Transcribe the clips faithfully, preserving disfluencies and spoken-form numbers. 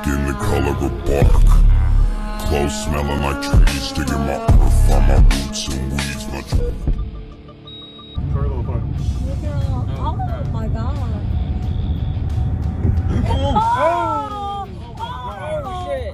skin the color of bark. Clothes smelling like trees, sticking my earth on my roots and weeds. My Oh my god. Oh! Oh! Oh shit.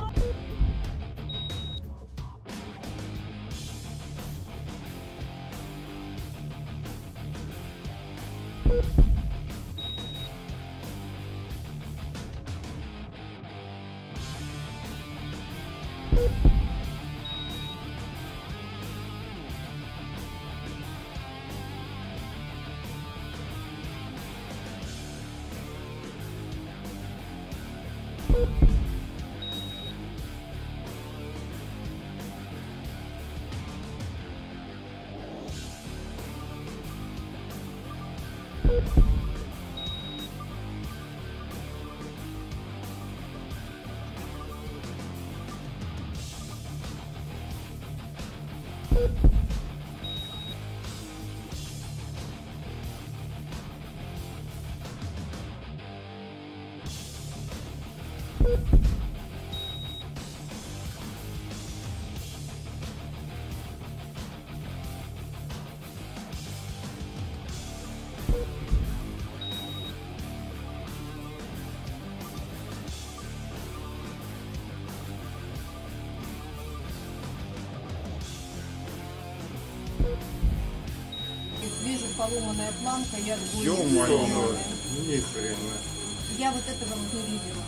Вижу поломанная планка, я думаю, ё-моё, ни хрена. Я вот этого вот не видела.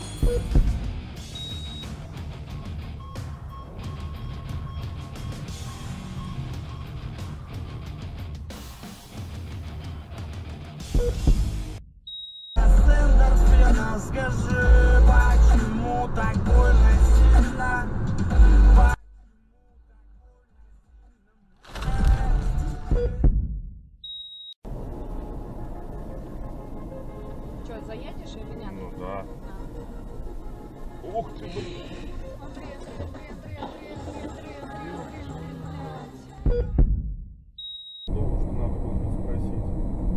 Скажи, почему так больно сильно? Что, заедешь или нет? Ну да. А. Ух ты, блин. Надо было спросить.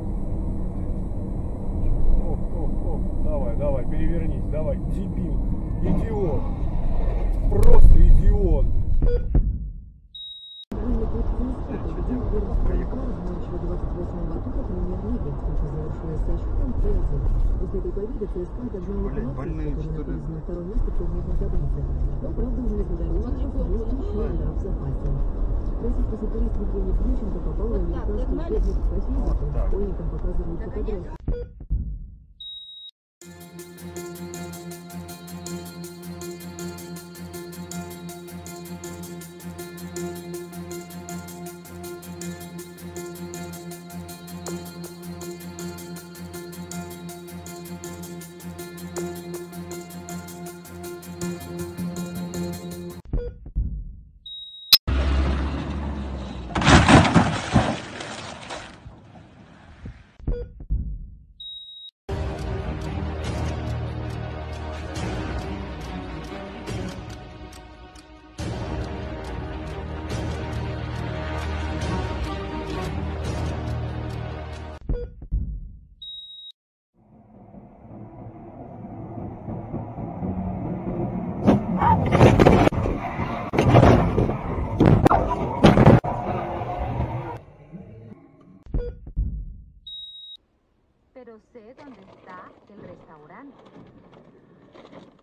Ох, ох, ох. Давай, давай, перевернись, давай. Дебил, идиот. Просто идиот. Блять, больные что ли? Pero sé dónde está el restaurante.